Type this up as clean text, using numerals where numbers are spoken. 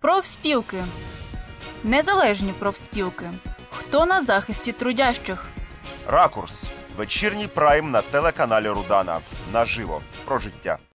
Профспілки. Незалежні профспілки. Хто на захисті трудящих? Ракурс. Вечірній прайм на телеканалі Рудана. Наживо. Про життя.